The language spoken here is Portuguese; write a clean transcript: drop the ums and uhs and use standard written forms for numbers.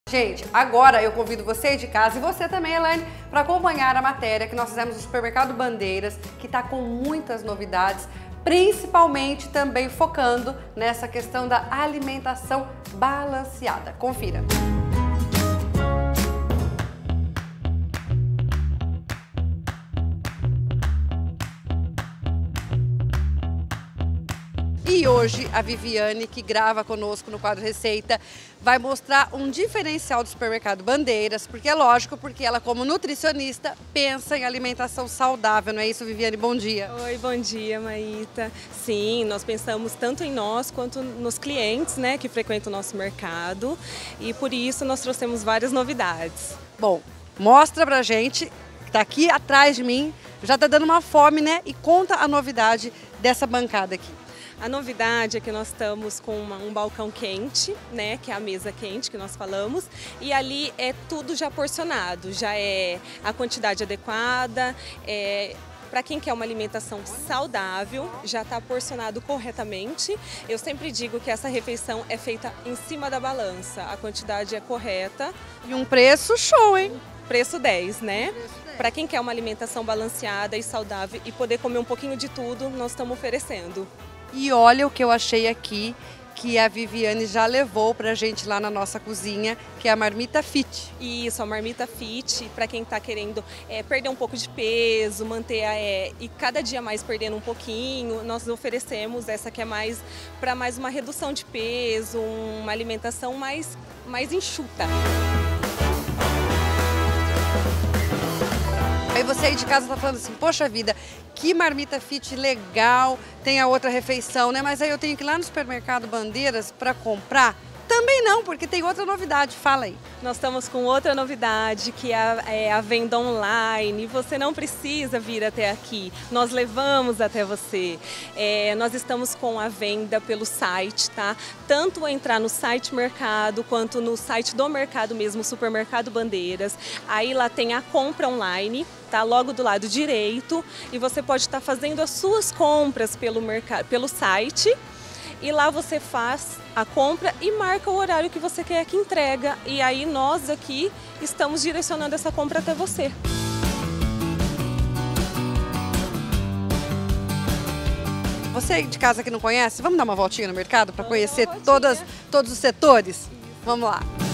Gente, agora eu convido você de casa e você também, Elaine, para acompanhar a matéria que nós fizemos no Supermercado Bandeiras, que está com muitas novidades, principalmente também focando nessa questão da alimentação balanceada. Confira! E hoje a Viviane, que grava conosco no quadro Receita, vai mostrar um diferencial do Supermercado Bandeiras, porque é lógico, porque ela como nutricionista pensa em alimentação saudável, não é isso, Viviane? Bom dia. Oi, bom dia, Maíta. Sim, nós pensamos tanto em nós quanto nos clientes, né, que frequentam o nosso mercado, e por isso nós trouxemos várias novidades. Bom, mostra pra gente, que tá aqui atrás de mim, já tá dando uma fome, né? E conta a novidade dessa bancada aqui. A novidade é que nós estamos com um balcão quente, né, que é a mesa quente que nós falamos, e ali é tudo já porcionado, já é a quantidade adequada, para quem quer uma alimentação saudável, já está porcionado corretamente. Eu sempre digo que essa refeição é feita em cima da balança, a quantidade é correta. E um preço show, hein? Preço 10, né? Para quem quer uma alimentação balanceada e saudável e poder comer um pouquinho de tudo, nós estamos oferecendo. E olha o que eu achei aqui, que a Viviane já levou pra gente lá na nossa cozinha, que é a Marmita Fit. Isso, a Marmita Fit, para quem está querendo perder um pouco de peso, manter e cada dia mais perdendo um pouquinho, nós oferecemos essa que é mais para mais uma redução de peso, uma alimentação mais enxuta. Aí você aí de casa tá falando assim, poxa vida, que Marmita Fit legal, tem a outra refeição, né? Mas aí eu tenho que ir lá no Supermercado Bandeiras para comprar? Também não, porque tem outra novidade, fala aí. Nós estamos com outra novidade, que é a venda online. Você não precisa vir até aqui, nós levamos até você. Nós estamos com a venda pelo site, tá? Tanto entrar no site Mercado, quanto no site do Mercado mesmo, Supermercado Bandeiras. Aí lá tem a compra online, tá? Logo do lado direito. E você pode estar fazendo as suas compras pelo site. E lá você faz a compra e marca o horário que você quer que entrega. E aí nós aqui estamos direcionando essa compra até você. Você de casa que não conhece, vamos dar uma voltinha no mercado para conhecer todos os setores? Vamos lá.